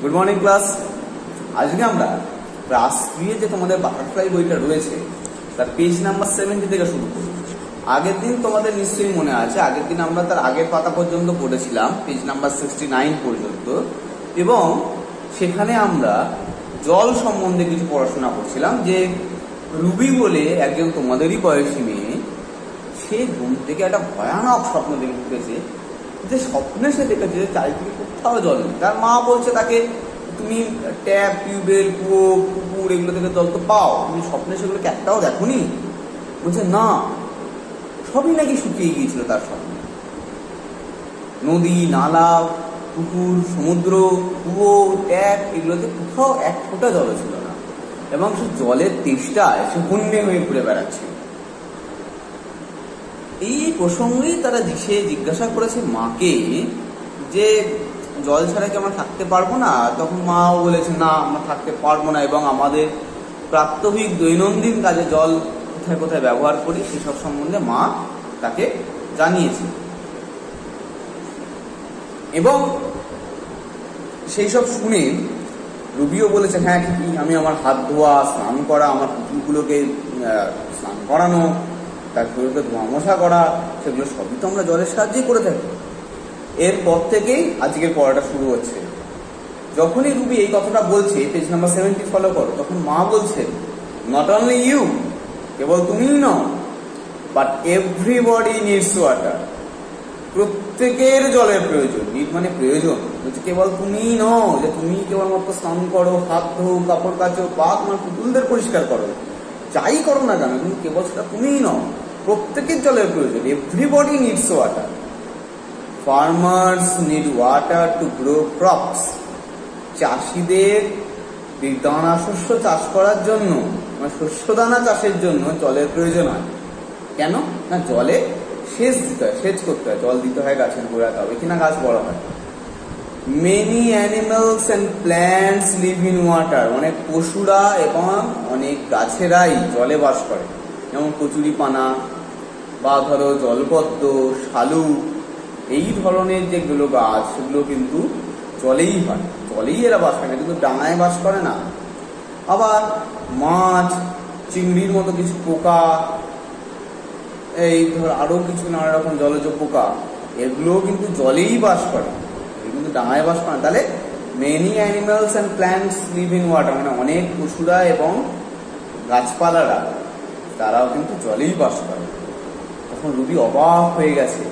Good morning class. আজকে আমরা class 3 যে তোমাদের বাটারফ্লাই বইটা রয়েছে তার পেজ নাম্বার 70 থেকে শুরু করব। আগের দিন তোমাদের নিশ্চয়ই মনে আছে, আগের দিন আমরা তার আগের পাতা পর্যন্ত পড়েছিলাম, পেজ নাম্বার 69 পর্যন্ত, এবং সেখানে আমরা জল সম্বন্ধে কিছু পড়াশোনা করছিলাম। যে রুবি বলে একজন তোমাদেরই বয়সী মেয়ে, সে ঘুম থেকে একটা ভয়ানক স্বপ্ন দেখে উঠেছে। যে স্বপ্নে সে দেখেছে যে চারিদিকে কোথাও জল নেই। তার মা বলছে তাকে, তুমি ট্যাপ, টিউবওয়েল, কুয়ো, পুকুর এগুলো থেকে জল তো পাও, তুমি স্বপ্নে সেগুলোকে একটাও দেখোনি? বলছে না, সবই নাকি শুকিয়ে গিয়েছিল তার স্বপ্নে। নদী, নালা, পুকুর, সমুদ্র, কুয়ো, ট্যাপ এগুলোতে কোথাও এক ফোঁটা জল ছিল না, এবং সে জলের তেষ্টায় সে হন্যে হয়ে ঘুরে বেড়াচ্ছিল। এই প্রসঙ্গেই তারা সে জিজ্ঞাসা করেছে মাকে যে জল ছাড়া কি আমরা থাকতে পারবো না? তখন মাও বলেছে না, আমরা থাকতে পারবো না, এবং আমাদের প্রাত্যহিক দৈনন্দিন কাজে জল কোথায় কোথায় ব্যবহার করি সেসব সম্বন্ধে মা তাকে জানিয়েছে। এবং সেই সব শুনে রুবিও বলেছে হ্যাঁ ঠিকই, আমি আমার হাত ধোয়া, স্নান করা, আমার পুতুলগুলোকে স্নান করানো, তারপরে ধোয়া মশা করা, সেগুলো সবই তো আমরা জলের সাহায্যেই করে থাকি। এরপর থেকেই আজকের পড়াটা শুরু হচ্ছে। যখনই রুবি এই কথাটা বলছে, পেজ নাম্বার 70 ফলো করো, তখন মা বলছে নট অনলি ইউ, কেবল তুমিই নও, বাট এভরিবডি নিডস ওয়াটার, প্রত্যেকের জলের প্রয়োজন। নিড মানে প্রয়োজন। বলছে কেবল তুমিই নও যে তুমি কেবলমাত্র স্নান করো, হাত ধো, কাপড় কাচো, বা তোমার পুতুলদের পরিষ্কার করো, যাই করো না কেন, কিন্তু কেবল সেটা তুমিই নও, প্রত্যেকের জলের প্রয়োজন। Everybody needs water. Farmers need water to grow crops, চাষিদের দানা শস্য চাষ করার জন্য, মানে শস্য দানা চাষের জন্য জলের প্রয়োজন হয়। কেন না, জলে সেচ দিতে হয়, সেচ করতে হয়, জল দিতে হয় গাছের গোড়ায়, তবে কিনা গাছ বড় হয়। Many animals and plants live in water, অনেক পশুরা এবং অনেক গাছেরাই জলে বাস করে, যেমন কচুরিপানা বা ধরো জলপদ্ম, শালুক, এই ধরনের যেগুলো গাছ সেগুলো কিন্তু জলেই হয়, জলেই এরা বাস করে, কিন্তু ডাঙায় বাস করে না। আবার মাছ, চিংড়ির মতো কিছু পোকা, এই ধর আরো কিছু নানা রকম জলজ পোকা, এগুলো কিন্তু জলেই বাস করে, কিন্তু ডাঙায় বাস করে না। তাহলে many animals and plants live in water, মানে অনেক পশুরা এবং গাছপালারা তারাও কিন্তু জলেই বাস করে। তখন রুবি অবাক হয়ে গেছে,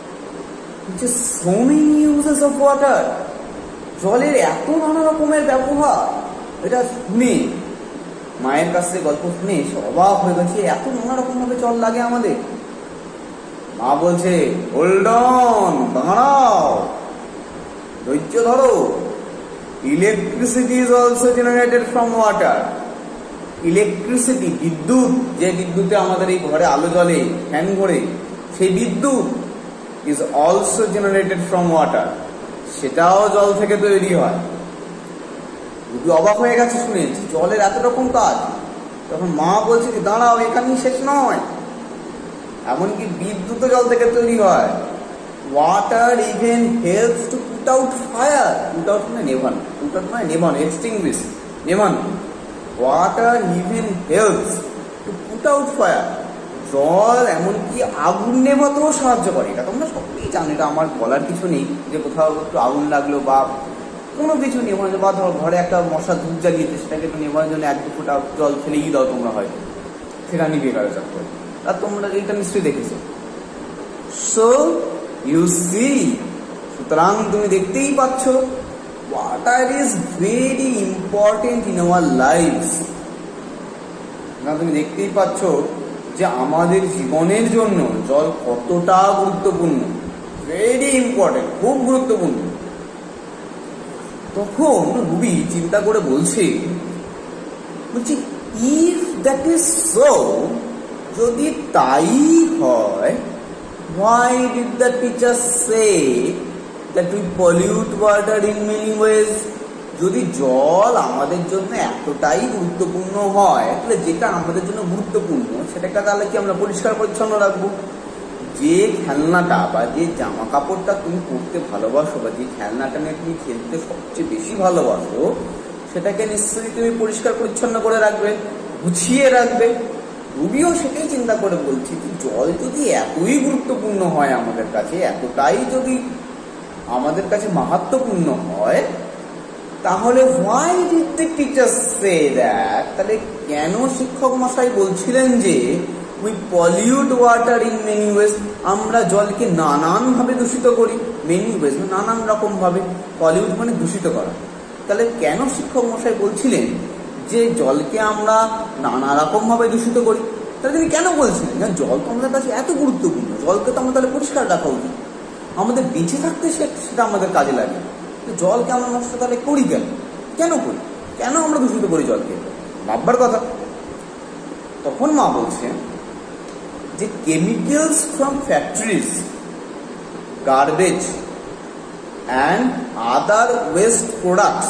so many uses of water, জলের এত নানা রকমের ব্যবহার। এটা শুনে, মায়ের কাছে গল্প শুনে সে অবাক হয়ে গেছে, এত নানা রকম ভাবে জল লাগে আমাদের। মা বলছে হোল্ড অন, দাঁড়াও, ধৈর্য ধরো। Electricity is also generated from water. Electricity, বিদ্যুৎ, যে বিদ্যুতে আমাদের এই ঘরে আলো জ্বলে, ফ্যান ঘোরে, সেই বিদ্যুৎ is also generated from water, সেটাও জল থেকে তৈরি হয়। রুবি অবাক হয়ে গেছে শুনে, জলের এত রকম কাজ। তখন মা বলছে কি দাঁড়াও, এখানেই শেষ নয়, এমনকি বিদ্যুৎ জল থেকে তৈরি হয়। Water even helps to put out fire, put out মানে নেভানো, পুট আউট মানে নেভানো, এক্সটিংগুইশ, নেভানো। Water even helps to put out fire, জল এমনকি আগুন নেভাতেও সাহায্য করে। এটা তোমরা সবই জানো, এটা আমার বলার কিছু নেই। যে কোথাও একটু আগুন লাগলো বা কোনো কিছু নেভানো, বা ধরো ঘরে একটা মশা ধূপ জ্বালিয়েছে, সেটাকে একটু নেভানোর জন্য 1-2 ফোঁটা জল ফেলেই দাও তোমরা, হয়তো সেটা নিভে গেল চট করে। আর তোমরা এটা নিশ্চয়ই দেখেছো। সো ইউ সি, সুতরাং তুমি দেখতেই পাচ্ছ, water is very important in our lives. তুমি দেখতেই পাচ্ছ যে আমাদের জীবনের জন্য জল কতটা গুরুত্বপূর্ণ, ভেরি ইম্পর্টেন্ট, খুব গুরুত্বপূর্ণ। তখন রুবি চিন্তা করে বলছি ইফ দ্যাট ইজ সো, যদি তাই হয়, why did the teacher say that we pollute water in many ways? যদি জল আমাদের জন্য এতটাই গুরুত্বপূর্ণ হয়, তাহলে যেটা আমাদের জন্য গুরুত্বপূর্ণ সেটাকে তাহলে কি আমরা পরিষ্কার পরিচ্ছন্ন রাখবো? যে খেলনাটা বা যে জামা কাপড়টা তুমি পরতে ভালোবাসো বা যে খেলনাটা নিয়ে তুমি খেলতে সবচেয়ে বেশি ভালোবাসো, সেটাকে নিশ্চয়ই তুমি পরিষ্কার পরিচ্ছন্ন করে রাখবে, গুছিয়ে রাখবে। রুবিও সেটাই চিন্তা করে বলছি যে জল যদি এতই গুরুত্বপূর্ণ হয় আমাদের কাছে, এতটাই যদি আমাদের কাছে মাহাত্ম্যপূর্ণ হয়, তাহলে why did the teachers say that? তাহলে কেন শিক্ষক মশাই বলছিলেন যে we pollute water in many ways? আমরা জলকে নানান ভাবে দূষিত করি। many ways নানান রকম ভাবে, pollute মানে দূষিত করা। তাহলে কেন শিক্ষক মশাই বলছিলেন যে জলকে আমরা নানা রকম ভাবে দূষিত করি? তাহলে তিনি কেন বলছিলেন? জল তো আমাদের কাছে এত গুরুত্বপূর্ণ, জলকে তো আমাদের তাহলে পরিষ্কার রাখা উচিত, আমাদের বেঁচে থাকতে সেটা আমাদের কাজে লাগে। জলকে আমরা নষ্ট তাহলে করি কেন? কেন করি? কেন আমরা দূষিত করি জলকে? ভাববার কথা। তখন মা বলছে যে chemicals from factories, garbage and other waste products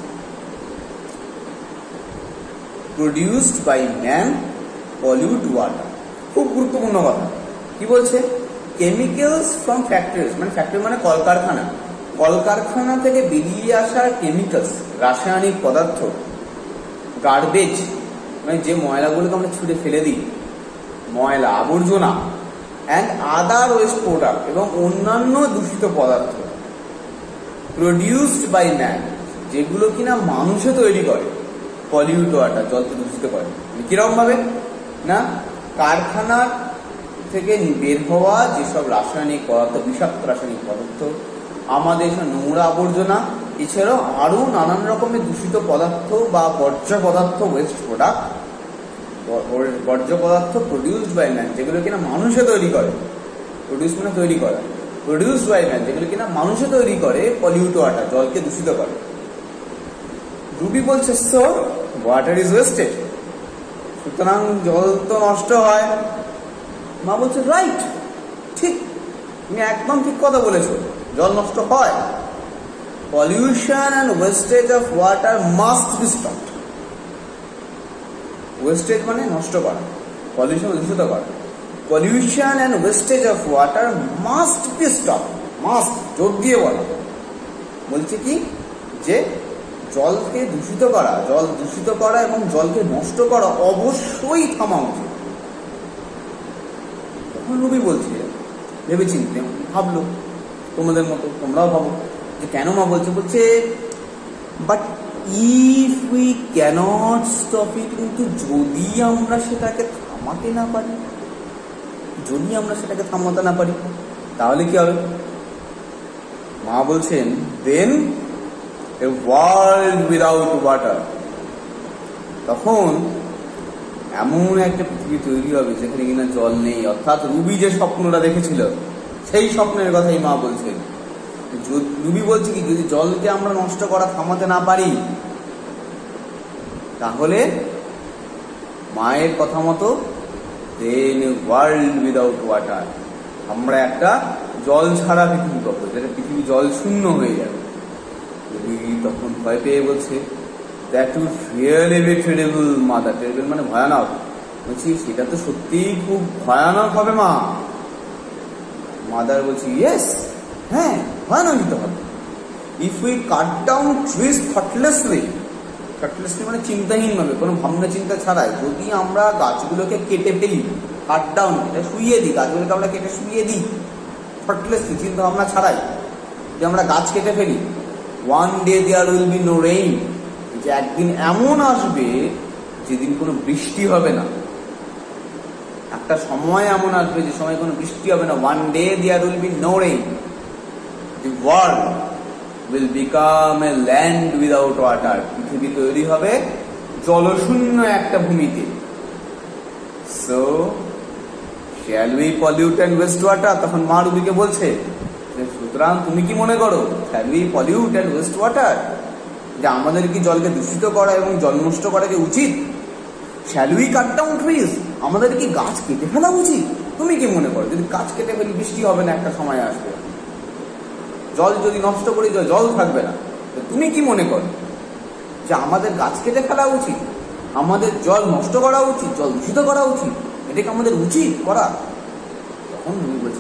produced by man pollute water. খুব গুরুত্বপূর্ণ কথা। কি বলছে? কেমিক্যালস ফ্রম ফ্যাক্টরিজ, মানে ফ্যাক্টরি মানে কলকারখানা, কলকারখানা থেকে বেরিয়ে আসা কেমিক্যালস, রাসায়নিক পদার্থ, গার্বেজ মানে যে ময়লাগুলোকে আমরা ছুঁড়ে ফেলে দিই, ময়লা আবর্জনা, অ্যান্ড আদার ওয়েস্ট প্রোডাক্ট এবং অন্যান্য দূষিত পদার্থ, প্রডিউসড বাই ম্যান, যেগুলো কিনা মানুষে তৈরি করে, পলিউট ওয়াটার, জলকে দূষিত করে। কিরকম ভাবে? না, কারখানার থেকে বের হওয়া যেসব রাসায়নিক পদার্থ, বিষাক্ত রাসায়নিক পদার্থ, আমাদের নোংরা আবর্জনা, এছাড়াও আরো নানান রকমের দূষিত পদার্থ বা বর্জ্য পদার্থ, ওয়েস্ট প্রোডাক্ট, বর্জ্য পদার্থ প্রডিউসড বাই ম্যান, যেগুলো কিনা মানুষে তৈরি করে, প্রডিউস মানে তৈরি করা, প্রডিউসড বাই ম্যান, যেগুলো কিনা মানুষে তৈরি করে, পলিউট ওয়াটার, জলকে দূষিত করে। রুবি বলছে সো ওয়াটার ইজ ওয়েস্টেড, সুতরাং জল তো নষ্ট হয়। মা বলছে রাইট, ঠিক, তুমি একদম ঠিক কথা বলেছো, জল নষ্ট হয়। Pollution and wastage of water must be stopped. Wastage মানে নষ্ট করা, পলিউশন দূষিত করা। Pollution and wastage of water must be stopped, must জোর দিয়ে বলা। বলছে কি যে জলকে দূষিত করা, জল দূষিত করা এবং জলকে নষ্ট করা অবশ্যই থামা উচিত। তখন রুবি বলছে, ভেবে চিনতে ভাবলো, তোমাদের মতো তোমরাও ভাবো যে কেন মা বলছে। বলছে but if we can't stop it, কিন্তু যদি আমরা সেটাকে থামাতে না পারি, যদি আমরা সেটাকে থামাতে না পারি, তাহলে কি হবে? মা বলছেন then a world without water, তখন এমন একটা পৃথিবী তৈরি হবে যেখানে কিনা জল নেই। অর্থাৎ রুবি যে স্বপ্নটা দেখেছিল সেই স্বপ্নের কথাই মা বলছেন। রুবি বলছে কি, যদি জলকে আমরা নষ্ট করা থামাতে না পারি, তাহলে মায়ের কথা মতো দেন ওয়ার্ল্ড উইদাউট ওয়াটার, আমরা একটা জল ছাড়া পৃথিবী পাবো, যেটা পৃথিবী জল শূন্য হয়ে যাবে। রুবি তখন ভয় পেয়ে বলছে that would really be terrible mother. Terrible মানে ভয়ানক। বলছি সেটা তো সত্যিই খুব ভয়ানক হবে মা। মাদার বলছি ইয়েস, হ্যাঁ ভয়ানক দিতে হবে। If we cut down trees thoughtlessly, thoughtlessly মানে চিন্তাহীন ভাবে, কোনো ভাবনা চিন্তা ছাড়াই যদি আমরা গাছগুলোকে কেটে ফেলি, কাট ডাউন এটা শুইয়ে দিই, গাছগুলোকে আমরা কেটে শুইয়ে দিই, থটলেসলি চিন্তা ভাবনা ছাড়াই যে আমরা গাছ কেটে ফেলি, one day there will be no rain, যে একদিন এমন আসবে যেদিন কোনো বৃষ্টি হবে না, একটা সময় এমন আসবে যে সময় কোনো বৃষ্টি হবে না। One day there will be no rain, the world will become a land without water, পৃথিবী তৈরি হবে জলশূন্য একটা ভূমিতে। So shall we pollute and waste water? তখন মা রুবিকে বলছে সুতরাং তুমি কি মনে করো shall we pollute and waste water, যে আমাদের কি জলকে দূষিত করা এবং জল নষ্ট করা কি উচিত? Shall we cut down trees, আমাদের কি গাছ কেটে ফেলা উচিত? তুমি কি মনে করো যদি গাছ কেটে ফেলি বৃষ্টি হবে না, একটা সময় আসবে, জল যদি নষ্ট করি জল থাকবে না, তো তুমি কি মনে করো যে আমাদের গাছ কেটে ফেলা উচিত, আমাদের জল নষ্ট করা উচিত, জল দূষিত করা উচিত, এটা কি আমাদের উচিত করা? তখন তুমি বলছে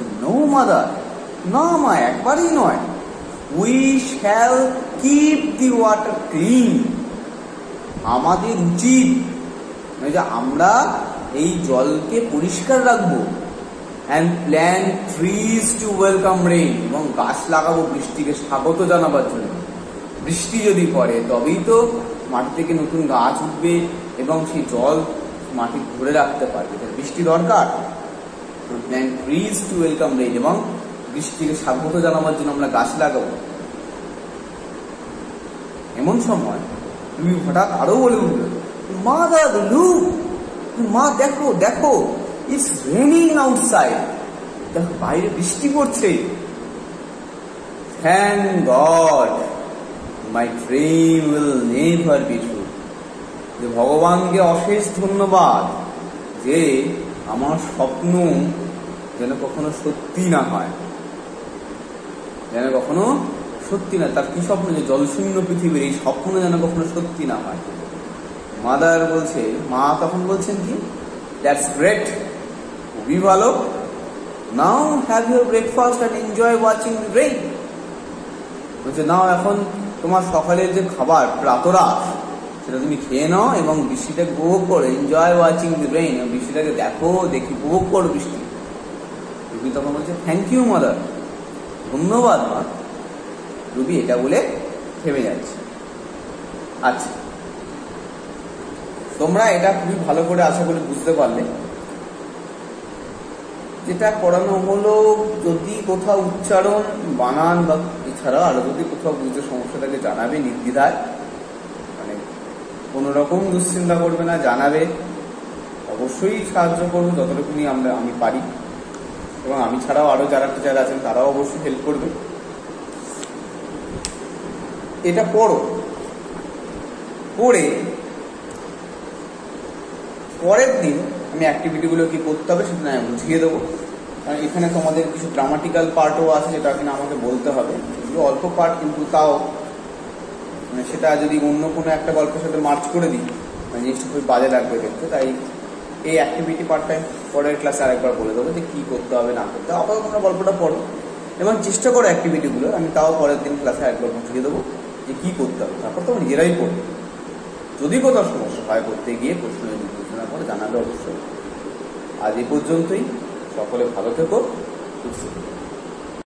মাদার, না মা, একবারই নয়। We shall keep the water clean, আমাদের উচিত যে আমরা এই জলকে পরিষ্কার রাখবো। And plant trees to welcome rain, এবং গাছ লাগাবো বৃষ্টিকে স্বাগত জানাবার জন্য। বৃষ্টি যদি পড়ে তবেই তো মাটি থেকে নতুন গাছ উঠবে এবং সেই জল মাটি ধরে রাখতে পারবে। বৃষ্টি দরকার। Plant trees to welcome rain, এবং বৃষ্টিকে স্বাগত জানাবার জন্য আমরা গাছ লাগাবো। এমন সময় তুমি হঠাৎ আরো বলে উঠল, মাদার লুক, মা দেখো দেখো, ইটস রেনিং আউটসাইড, দেখো বাইরে বৃষ্টি পড়ছে। Thank God my dream will never be true, যে ভগবানকে অশেষ ধন্যবাদ যে আমার স্বপ্ন যেন কখনো সত্যি না হয়, যেন কখনো সত্যি না। তার কি স্বপ্ন? যে জলশূন্য পৃথিবীর এই স্বপ্ন যেন কখনো সত্যি না হয়। মাদার বলছে, মা তখন বলছেন কি, দ্যাটস গ্রেট, খুবই ভালো। Now have your breakfast and enjoy watching the rain. বলছে নাও, এখন তোমার সকালের যে খাবার প্রাতরাশ সেটা তুমি খেয়ে নাও এবং বৃষ্টিটাকে উপভোগ করো। এনজয় ওয়াচিং দ্য রেইন, বৃষ্টিটাকে দেখো, দেখি উপভোগ করো বৃষ্টি। রুবি তখন বলছে থ্যাংক ইউ মাদার, ধন্যবাদ মা। রুবি এটা বলে থেমে যাচ্ছে। আচ্ছা, তোমরা এটা খুবই ভালো করে আশা করি বুঝতে পারলে। যেটা পড়ানো হলো, যদি কোথাও উচ্চারণ, বানান বা এছাড়াও আরো যদি কোথাও বুঝতে সমস্যা থাকে জানাবে নির্দ্বিধায়, মানে কোনো রকম দুশ্চিন্তা করবে না, জানাবে। অবশ্যই সাহায্য করবো যতটুকুনি আমি পারি, এবং আমি ছাড়াও আরো যারা টিচার আছেন তারাও অবশ্যই হেল্প করবে। এটা পড়ো, পড়ে পরের দিন আমি অ্যাক্টিভিটিগুলো কি করতে হবে সেটা আমি বুঝিয়ে দেবো। কারণ এখানে তোমাদের কিছু গ্রামাটিক্যাল পার্টও আছে যেটা কিনা আমাকে বলতে হবে, এগুলো অল্প পার্ট, কিন্তু তাও মানে সেটা যদি অন্য কোনো একটা গল্পের সাথে মার্চ করে দিই মানে জিনিসটা খুবই বাজে লাগবে দেখতে। তাই এই অ্যাক্টিভিটি পার্টটা পরের ক্লাসে আরেকবার বলে দেবো যে কী করতে হবে না করতে হবে। আপাতত তোমরা গল্পটা পড়ো এবং চেষ্টা করো অ্যাক্টিভিটিগুলো, আমি তাও পরের দিন ক্লাসে একবার বুঝিয়ে দেবো যে কী করতে হবে। তারপর তোমরা নিজেরাই পড়বে। যদি কোথাও সমস্যা হয় করতে গিয়ে প্রশ্ন বিবেচনা করে জানাবে অবশ্যই। আজ এই পর্যন্তই। সকলে ভালো থেকো, সুস্থ থেকো।